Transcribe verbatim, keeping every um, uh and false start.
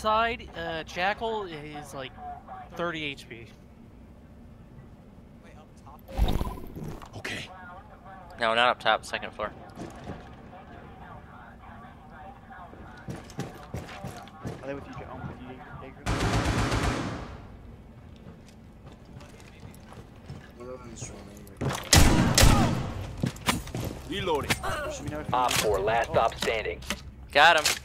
side, uh, Jackal is like thirty H P. Wait, up top? Okay. No, not up top, second floor. Are they with you, Joe? You, Reloading. Should we know if Op four, last stop standing. Got him.